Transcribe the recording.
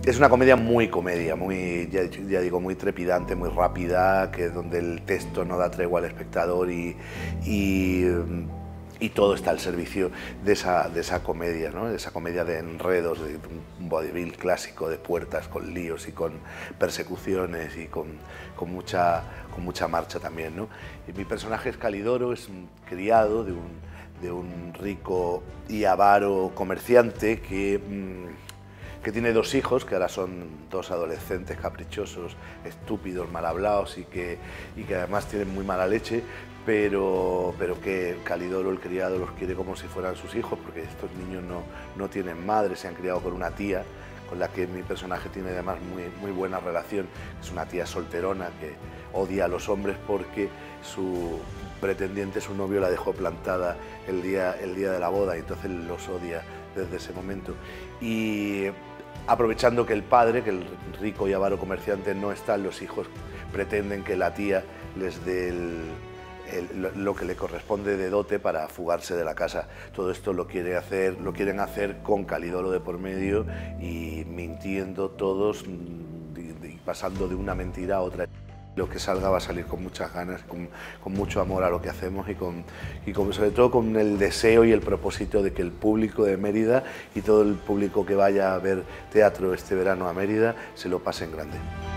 Es una comedia, muy, ya digo, muy trepidante, muy rápida, que donde el texto no da tregua al espectador y todo está al servicio de esa comedia, ¿no? De esa comedia de enredos, de un vodevil clásico, de puertas con líos y con persecuciones y con mucha marcha también, ¿no? Y mi personaje es Calidoro, es un criado de un rico y avaro comerciante que tiene dos hijos, que ahora son dos adolescentes caprichosos, estúpidos, mal hablados y que además tienen muy mala leche, pero que Calidoro, el criado, los quiere como si fueran sus hijos, porque estos niños no tienen madre, se han criado con una tía, con la que mi personaje tiene además muy buena relación. Es una tía solterona que odia a los hombres porque su pretendiente, su novio, la dejó plantada el día de la boda, y entonces los odia desde ese momento. Y aprovechando que el padre, que el rico y avaro comerciante no está, los hijos pretenden que la tía les dé lo que le corresponde de dote para fugarse de la casa. Todo esto lo quieren hacer con Calidoro de por medio y mintiendo todos y pasando de una mentira a otra. Lo que salga va a salir con muchas ganas, con mucho amor a lo que hacemos y sobre todo con el deseo y el propósito de que el público de Mérida y todo el público que vaya a ver teatro este verano a Mérida se lo pase en grande.